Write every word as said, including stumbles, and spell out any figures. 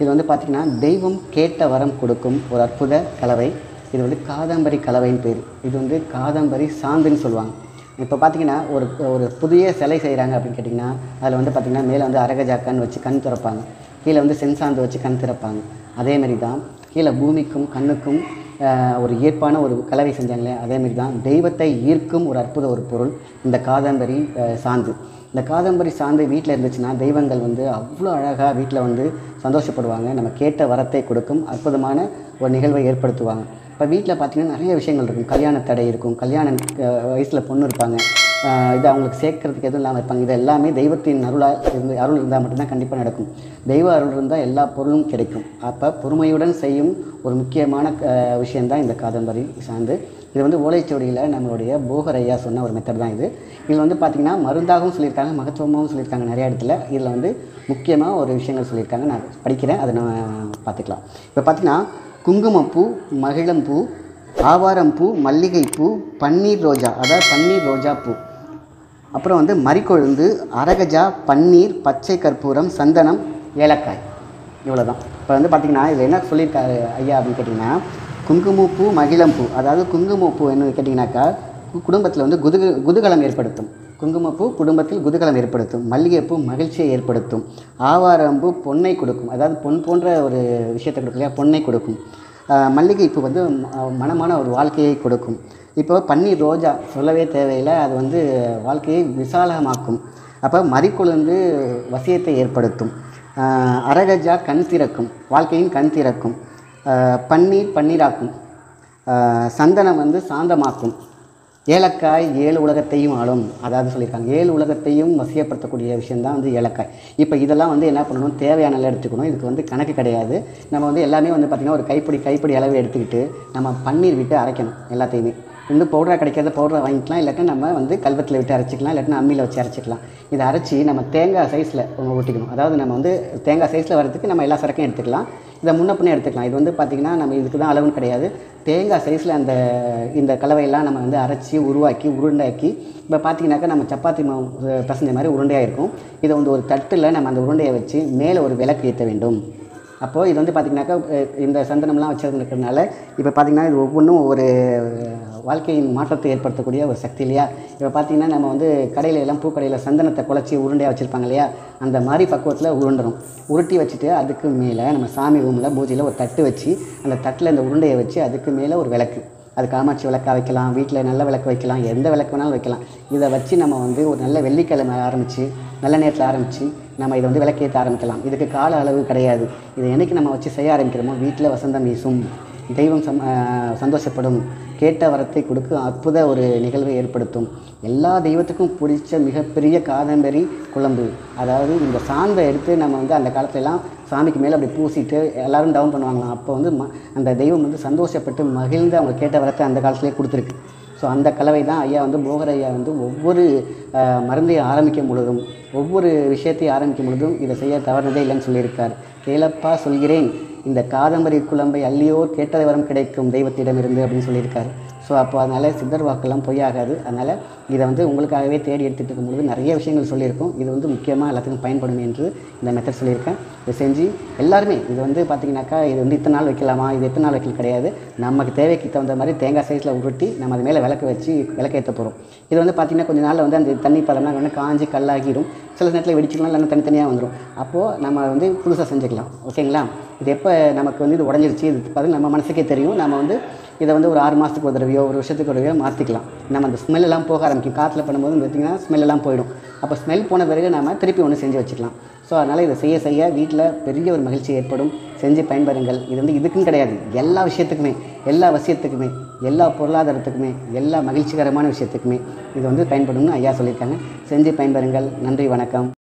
இது வந்து பார்த்திங்கன்னா தெய்வம் கேட்ட வரம் கொடுக்கும் ஒரு அற்புத கலவை. இது வந்து காதம்பரி கலவைன்னு பேர். இது வந்து காதம்பரி சாந்துன்னு சொல்லுவாங்க. இப்போ பார்த்திங்கன்னா ஒரு ஒரு புதிய சிலை செய்கிறாங்க அப்படின்னு கேட்டிங்கன்னா அதில் வந்து பார்த்திங்கன்னா மேலே வந்து அரகஜாக்கன்னு வச்சு கண் திறப்பாங்க, கீழே வந்து சென்சாந்து வச்சு கண் திறப்பாங்க. அதேமாரி தான் கீழே பூமிக்கும் கண்ணுக்கும் ஒரு ஏற்பான ஒரு கலவை செஞ்சாங்களே, அதேமாரி தான் தெய்வத்தை ஈர்க்கும் ஒரு அற்புத ஒரு பொருள் இந்த காதம்பரி சாந்து. இந்த காதம்பரி சாந்து வீட்டில் இருந்துச்சுன்னா தெய்வங்கள் வந்து அவ்வளோ அழகாக வீட்டில் வந்து சந்தோஷப்படுவாங்க. நம்ம கேட்ட வரத்தை கொடுக்கும் அற்புதமான ஒரு நிகழ்வை ஏற்படுத்துவாங்க. இப்போ வீட்டில் பார்த்திங்கன்னா நிறைய விஷயங்கள் இருக்கும். கல்யாண தடை இருக்கும், கல்யாண வயசில் பொண்ணு இருப்பாங்க, இது அவங்களுக்கு சேர்க்கறதுக்கு எதுவும் இல்லாமல் இருப்பாங்க. இது எல்லாமே தெய்வத்தின் அருளாக இருந்து அருள் இருந்தால் மட்டும்தான் கண்டிப்பாக நடக்கும். தெய்வ அருள் இருந்தால் எல்லா பொருளும் கிடைக்கும். அப்போ பொறுமையுடன் செய்யும் ஒரு முக்கியமான விஷயந்தான் இந்த காதம்பரி சாந்து. இது வந்து ஓலைச்சுவடியில் நம்மளுடைய போகர் ஐயா சொன்ன ஒரு மெத்தட் தான் இது. இதில் வந்து பார்த்திங்கன்னா மருந்தாகவும் சொல்லியிருக்காங்க, மகத்துவமாகவும் சொல்லியிருக்காங்க நிறைய இடத்துல. இதில் வந்து முக்கியமாக ஒரு விஷயங்கள் சொல்லியிருக்காங்க, நான் படிக்கிறேன், அதை நம்ம பார்த்துக்கலாம். இப்போ பார்த்திங்கன்னா குங்குமப்பூ, மகிழம்பூ, ஆவாரம்பூ, மல்லிகைப்பூ, பன்னீர் ரோஜா, அதாவது பன்னீர் ரோஜா பூ, அப்புறம் வந்து மறிக்கொழுந்து, அரகஜா, பன்னீர், பச்சை கற்பூரம், சந்தனம், ஏலக்காய், இவ்வளோ தான். இப்போ வந்து பார்த்திங்கன்னா இது என்ன சொல்லியிருக்காரு ஐயா அப்படின்னு கேட்டிங்கன்னா, குங்குமப்பூ, மகிழம்பூ, அதாவது குங்குமப்பூ என்ன கேட்டிங்கனாக்கா குடும்பத்தில் வந்து குது குதூகலம் ஏற்படுத்தும். குங்குமப்பூ குடும்பத்தில் குதூகலம் ஏற்படுத்தும். மல்லிகைப்பூ மகிழ்ச்சியை ஏற்படுத்தும். ஆவாரம்பூ பொன்னை கொடுக்கும், அதாவது பொன் போன்ற ஒரு விஷயத்தை கொடுக்கும் இல்லையா, பொன்னை கொடுக்கும். மல்லிகைப்பூ வந்து மனமான ஒரு வாழ்க்கையை கொடுக்கும். இப்போ பன்னீர் ரோஜா சொல்லவே தேவையில்லை, அது வந்து வாழ்க்கையை விசாலமாக்கும். அப்போ மறிக்கொழுந்து வசியத்தை ஏற்படுத்தும். அரகஜா கண் திறக்கும், வாழ்க்கையின் கண் திறக்கும். பன்னீர் பன்னீராக்கும். சந்தனம் வந்து சாந்தமாக்கும். ஏலக்காய் ஏழு உலகத்தையும் ஆளும், அதாவது சொல்லியிருக்காங்க ஏழு உலகத்தையும் வசியப்படுத்தக்கூடிய விஷயந்தான் வந்து ஏலக்காய். இப்போ இதெல்லாம் வந்து என்ன பண்ணணும், தேவையான எடுத்துக்கணும். இதுக்கு வந்து கணக்கு கிடையாது. நம்ம வந்து எல்லாமே வந்து பார்த்திங்கன்னா ஒரு கைப்பிடி கைப்பிடி அளவு எடுத்துக்கிட்டு நம்ம பன்னீர் விட்டு அரைக்கணும். எல்லாத்தையுமே வந்து பவுடராக கிடைக்காத பவுடரை வாங்கிக்கலாம், இல்லாட்டினா நம்ம வந்து கல்வத்தில் விட்டு அரைச்சிக்கலாம், இல்லாட்டினா அம்மியில் வச்சு அரைச்சிக்கலாம். இதை அரைச்சி நம்ம தேங்காய் சைஸில் ஊற்றிக்கணும். அதாவது நம்ம வந்து தேங்காய் சைஸில் வரதுக்கு நம்ம எல்லா சரக்கையும் எடுத்துக்கலாம், இதை முன்ன பின்னே எடுத்துக்கலாம். இது வந்து பார்த்திங்கன்னா நம்ம இதுக்கு தான் அளவுன்னு கிடையாது. தேங்காய் சைஸில் அந்த இந்த கலவையெல்லாம் நம்ம வந்து அரைச்சி உருவாக்கி உருண்டாக்கி இப்போ பார்த்திங்கனாக்கா நம்ம சப்பாத்தி மாவு பசஞ்ச மாதிரி உருண்டையாக இருக்கும். இதை வந்து ஒரு தட்டில் நம்ம அந்த உருண்டையை வச்சு மேலே ஒரு விளக்கு ஏற்ற வேண்டும். அப்போது இது வந்து பார்த்திங்கனாக்கா இந்த சந்தனம்லாம் வச்சுருக்கிறதுனால இப்போ பார்த்திங்கன்னா இது ஒவ்வொன்றும் ஒரு வாழ்க்கையின் மாற்றத்தை ஏற்படுத்தக்கூடிய ஒரு சக்தி இல்லையா. இப்போ பார்த்திங்கன்னா நம்ம வந்து கடையில் எல்லாம் பூக்கடையில் சந்தனத்தை குழச்சி உருண்டையாக வச்சுருப்பாங்க இல்லையா, அந்த மாதிரி பக்குவத்தில் உருண்டணும். உருட்டி வச்சுட்டு அதுக்கு மேலே நம்ம சாமி ரூமில் பூஜையில் ஒரு தட்டு வச்சு அந்த தட்டில் இந்த உருண்டையை வச்சு அதுக்கு மேலே ஒரு விளக்கு, அது காமாட்சி விளக்காக வைக்கலாம், வீட்டில் நல்ல விளக்கு வைக்கலாம், எந்த விளக்கு வேணாலும் வைக்கலாம். இதை வச்சு நம்ம வந்து ஒரு நல்ல வெள்ளிக்கிழமை ஆரம்பித்து நல்ல நேரத்தில் ஆரம்பித்து நம்ம இதை வந்து விளக்கேற்ற ஆரம்பிக்கலாம். இதுக்கு கால அளவு கிடையாது. இதை என்றைக்கு நம்ம வச்சு செய்ய ஆரம்பிக்கிறோமோ வீட்டில் வசந்தம் வீசும், தெய்வம் சம் சந்தோஷப்படும், கேட்ட வரத்தை கொடுக்கும் அற்புத ஒரு நிகழ்வை ஏற்படுத்தும். எல்லா தெய்வத்துக்கும் பிடிச்ச மிகப்பெரிய காதம்பரி குழம்பு. அதாவது இந்த சாந்தை எடுத்து நம்ம வந்து அந்த காலத்துலலாம் சாமிக்கு மேலே அப்படி பூசிட்டு எல்லோரும் டவுன் பண்ணுவாங்களாம். அப்போ வந்து ம அந்த தெய்வம் வந்து சந்தோஷப்பட்டு மகிழ்ந்து அவங்க கேட்ட வரத்தை அந்த காலத்துலேயே கொடுத்துருக்கு. ஸோ அந்த கலவை தான் ஐயா வந்து போகர் ஐயா வந்து ஒவ்வொரு மருந்தையை ஆரம்பிக்கும் பொழுதும் ஒவ்வொரு விஷயத்தையும் ஆரம்பிக்கும் பொழுதும் இதை செய்ய தவறுனதே இல்லைன்னு சொல்லியிருக்கார். கேளப்பா சொல்கிறேன், இந்த காதம்பரி குழம்பை அள்ளியோர் கேட்டதை வரம் கிடைக்கும் தெய்வத்திடமிருந்து அப்படின்னு சொல்லியிருக்காரு. ஸோ அப்போ அதனால் சித்தர் வாக்கெல்லாம் பொய்யாகாது. அதனால் இதை வந்து உங்களுக்காகவே தேடி எடுத்துகிட்டு இருக்கும்பொழுது நிறைய விஷயங்கள் சொல்லியிருக்கோம். இது வந்து முக்கியமாக எல்லாத்துக்கும் பயன்படும் என்று இந்த மெத்தட் சொல்லியிருக்கேன். இதை செஞ்சு எல்லாருமே இது வந்து பார்த்திங்கனாக்கா இது வந்து இத்தனை நாள் வைக்கலாமா, இது எத்தனை நாள் வைக்கல கிடையாது. நமக்கு தேவைக்கு தகுந்த மாதிரி தேங்காய் சைஸில் உருட்டி நம்ம அது மேலே விளக்கு வச்சு விளக்கேற்ற போகிறோம். இது வந்து பார்த்திங்கன்னா கொஞ்சம் நாளில் வந்து அந்த தண்ணி பதம்லாம் வந்து காஞ்சி கல்லாகிடும். சில நேரத்தில் வெடிச்சிக்கலாம், இல்லைன்னா தனித்தனியாக வந்துடும். அப்போது நம்ம வந்து புதுசாக செஞ்சுக்கலாம். ஓகேங்களா. இது எப்போ நமக்கு வந்து இது உடஞ்சிருச்சு, இது பார்த்திங்கன்னா நம்ம மனசுக்கே தெரியும். நம்ம வந்து இதை வந்து ஒரு ஆறு மாதத்துக்கு ஒரு தடவையோ ஒரு வருஷத்துக்கு ஒரு தடவையோ மாற்றிக்கலாம். நம்ம அந்த ஸ்மெல்லாம் போக ஆரம்பிக்கும். காற்றுல பண்ணும்போது பார்த்திங்கன்னா ஸ்மெல்லாம் போயிடும். அப்போ ஸ்மெல் போன பிறகு நம்ம திருப்பி ஒன்று செஞ்சு வச்சுக்கலாம். ஸோ அதனால் இதை செய்ய செய்ய வீட்டில் பெரிய ஒரு மகிழ்ச்சி ஏற்படும். செஞ்சு பயன்பெறுங்கள். இது வந்து இதுக்கும் கிடையாது, எல்லா விஷயத்துக்குமே, எல்லா வசியத்துக்குமே, எல்லா பொருளாதாரத்துக்குமே, எல்லா மகிழ்ச்சிகரமான விஷயத்துக்குமே இது வந்து பயன்படும்னு ஐயா சொல்லியிருக்காங்க. செஞ்சு பயன்பெறுங்கள். நன்றி, வணக்கம்.